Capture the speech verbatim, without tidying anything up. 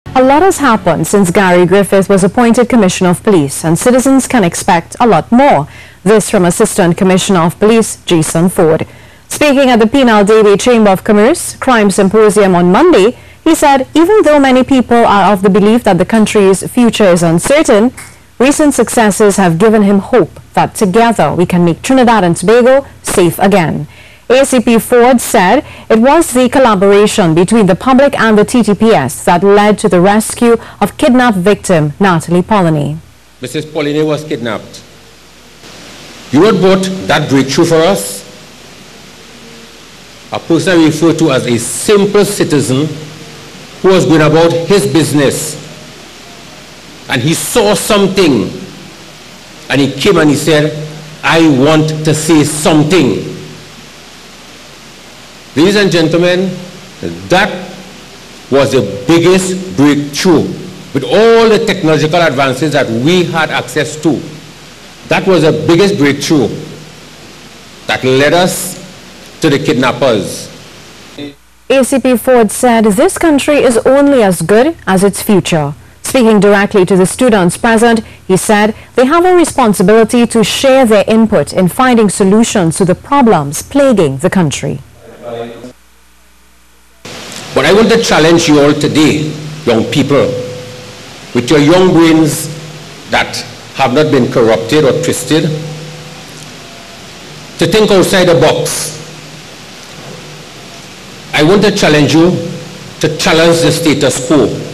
A lot has happened since Gary Griffith was appointed Commissioner of Police, and citizens can expect a lot more. This from Assistant Commissioner of Police Jason Forde. Speaking at the Penal Debe Chamber of Commerce Crime Symposium on Monday, he said even though many people are of the belief that the country's future is uncertain, recent successes have given him hope that together we can make Trinidad and Tobago safe again. A C P Forde said it was the collaboration between the public and the T T P S that led to the rescue of kidnapped victim Natalie Pollonais. Missus Pollonais was kidnapped. You know what that breakthrough for us? A person I refer to as a simple citizen who was going about his business, and he saw something and he came and he said, I want to say something. Ladies and gentlemen, that was the biggest breakthrough with all the technological advances that we had access to. That was the biggest breakthrough that led us to the kidnappers. A C P Forde said this country is only as good as its future. Speaking directly to the students present, he said they have a responsibility to share their input in finding solutions to the problems plaguing the country. But I want to challenge you all today, young people, with your young brains that have not been corrupted or twisted, to think outside the box. I want to challenge you to challenge the status quo.